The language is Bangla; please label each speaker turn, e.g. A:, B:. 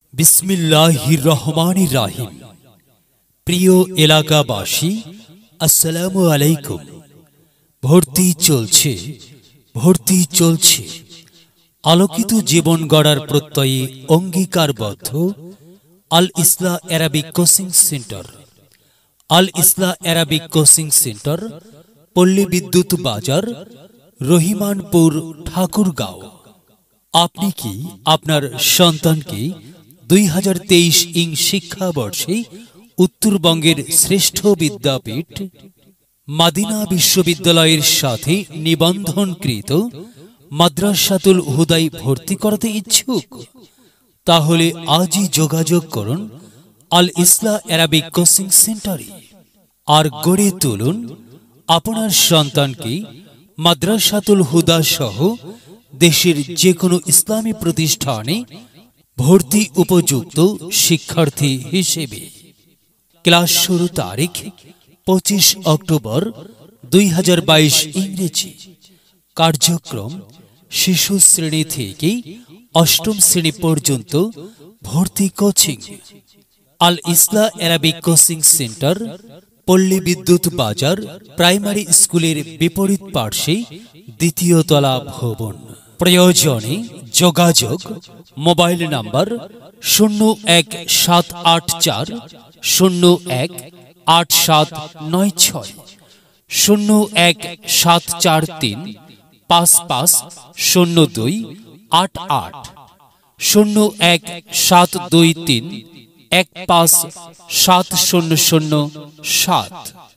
A: বিসমিল্লাহির রহমানির রহিম। প্রিয় এলাকাবাসী, আসসালামু আলাইকুম। ভর্তি চলছে আলোকিত জীবন গড়ার প্রত্যয়ে অঙ্গীকারবদ্ধ Al Islah Arabic coaching centre. Al Islah Arabic coaching centre, Palli Bidyut বাজার, রহিমানপুর, ঠাকুরগাঁও। আপনি কি আপনার সন্তানকে 2023 শিক্ষাবর্ষে উত্তরবঙ্গের শ্রেষ্ঠ বিদ্যাপীঠ মাদিনা বিশ্ববিদ্যালয়ের সাথে নিবন্ধনকৃত মাদ্রাসাতুল হুদায় ভর্তি করতে ইচ্ছুক? তাহলে আজই যোগাযোগ করুন আল ইসলাহ অ্যারাবিক কোচিং সেন্টারে আর গড়ে তুলুন আপনার সন্তানকে মাদ্রাসাতুল হুদা সহ দেশের যে কোনো ইসলামী প্রতিষ্ঠানে ভর্তি উপযুক্ত শিক্ষার্থী হিসেবে। ক্লাস শুরু তারিখ 25 অক্টোবর 2022 ইংরেজি। কার্যক্রম শিশু শ্রেণী থেকে অষ্টম শ্রেণী পর্যন্ত ভর্তি coaching. Al Islah Arabic coaching centre, Palli Bidyut বাজার, প্রাইমারি স্কুলের বিপরীত পার্শ্বে, দ্বিতীয় তলা ভবন। প্রয়োজনে যোগাযোগ মোবাইল নাম্বার 01784 018796, 01743 550288, 01723 157007।